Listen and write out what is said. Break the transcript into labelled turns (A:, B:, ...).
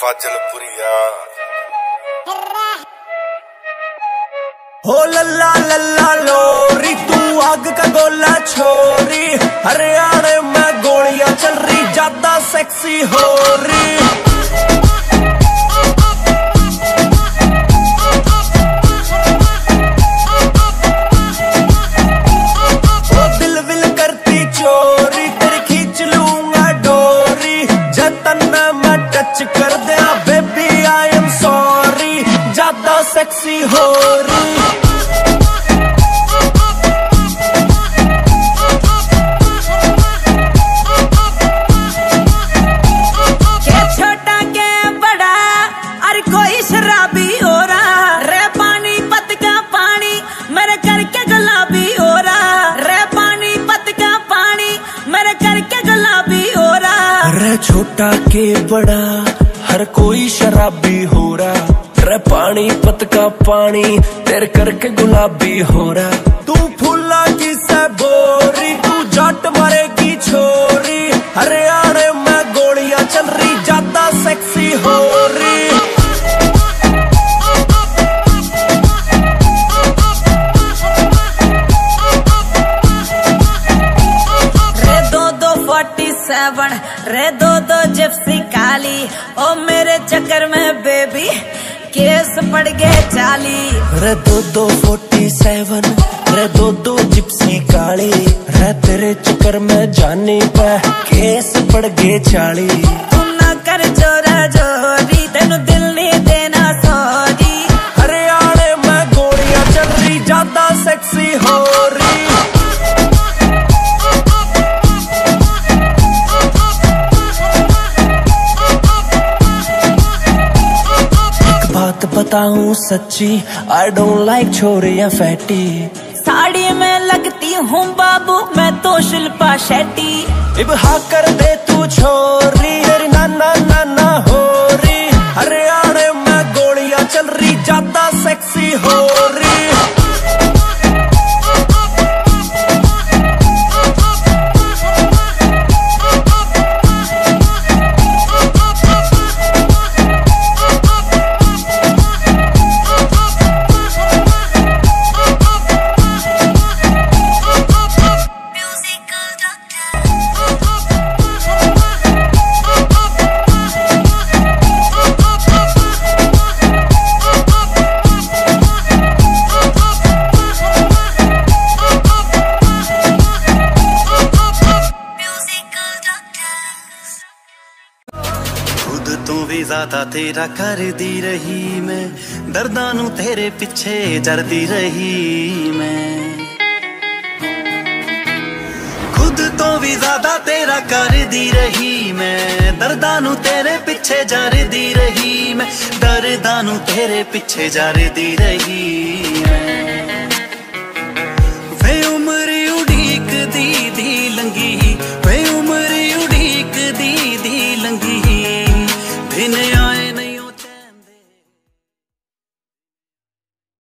A: फाजिलपुरिया
B: हो लल्ला लल्ला लोरी तू आग का गोला छोरी, हरियाणा में गोलियां चल रही ज्यादा सेक्सी हो रही। ओ दिल विल करती चोरी, तेरी खींच लूंगा डोरी, जतन मैं टच कर दिया बेबी आई एम सॉरी, ज्यादा सेक्सी हो रही। छोटा के बड़ा हर कोई शराबी हो रहा, रे पानी पत का पानी तेरे करके गुलाबी हो रहा। तू फूला की से बोरी, तू जट मरेगी छोरी, हरियाणा में गोलियां चल रही ज्यादा सेक्सी हो रही।
C: रे दो जिप्सी काली, ओ मेरे चक्कर में बेबी केस पड़ गए 40।
B: रे दो 47, रे दो जिप्सी काली, रे तेरे चक्कर में जाने पे केस पड़ गए 40।
C: तू ना कर जोरा जोरी, तेनू दिल नहीं देना सॉरी,
B: हरियाणा में गोलियां चल रही ज्यादा सेक्सी हो रही। बात बताऊं सच्ची, आई डोंट लाइक छोरियां फैटी,
C: साड़ी में लगती हूँ बाबू मैं तो शिल्पा शेट्टी।
B: इब हाँ कर दे तू छोरी, तेरी नाना नाना हो रही, हरियाणा में गोलियां चल रही ज्यादा सेक्सी हो रही।
D: तू भी ज्यादा तेरा कर दी रही मैं, दर्दां नू तेरे पिछे जरदी रही मैं, खुद तो भी ज्यादा तेरा कर दी रही मैं, दर्दां नू तेरे पिछे जरदी रही मैं, दर्दां नू तेरे पिछे जरदी रही मैं।